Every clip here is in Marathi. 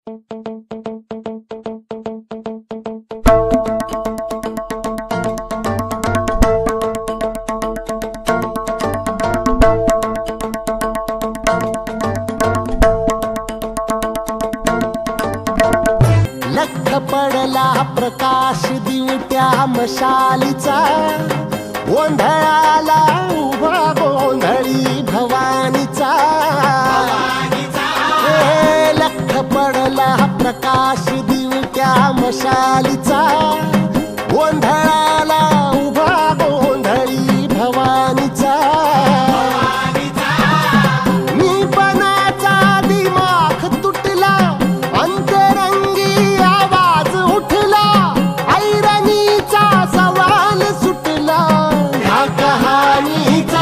लख पडला प्रकाश दिवट्या मशालीचा, गोंधळाला उभा गोंधळी भवानीचा। लख पडला प्रकाश दिवट्या मशालीचा, गोंधळाला उभा गोंधळी भवानीचा। मी पणाचा दिमाग तुटला, अंतरंगी आवाज उठला, ऐरणीचा सवाल सुटला ह्या कहाणीचा।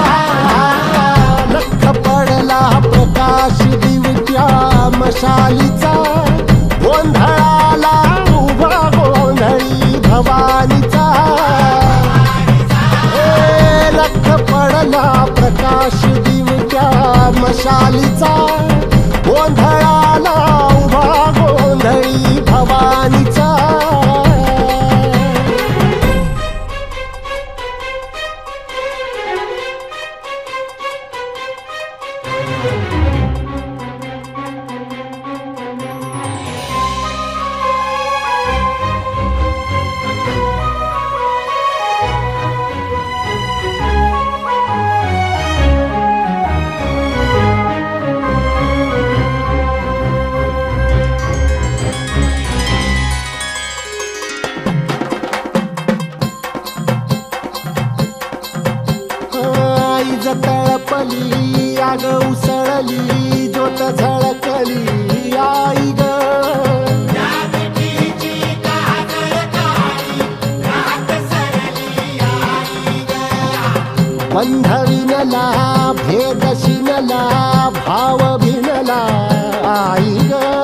लख पडला प्रकाश दिवट्या मशालीचा, गोंधळाला उभा गोंधळी भवानीचा। लख पडला प्रकाश दिवट्या मशालीचा, गोंधळाला उभा गोंधळी भवानीचा। तळपली आग उसळली, ज्योत झळकली आई ग। बंध विनला भेद शिनला, भाव भिनला आई ग।